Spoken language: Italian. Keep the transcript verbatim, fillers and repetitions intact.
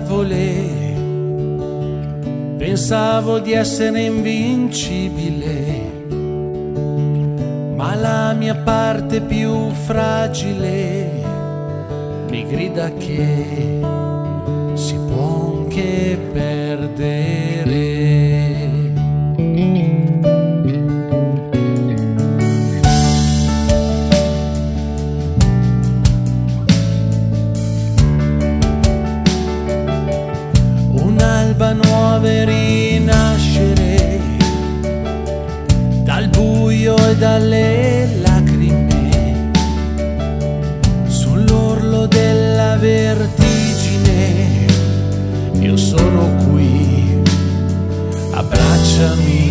volere, pensavo di essere invincibile, ma la mia parte più fragile mi grida che si può anche perdere. Un'alba nuova e rinascere dal buio e dalle lacrime, sull'orlo della vertigine. Io sono qui, abbracciami.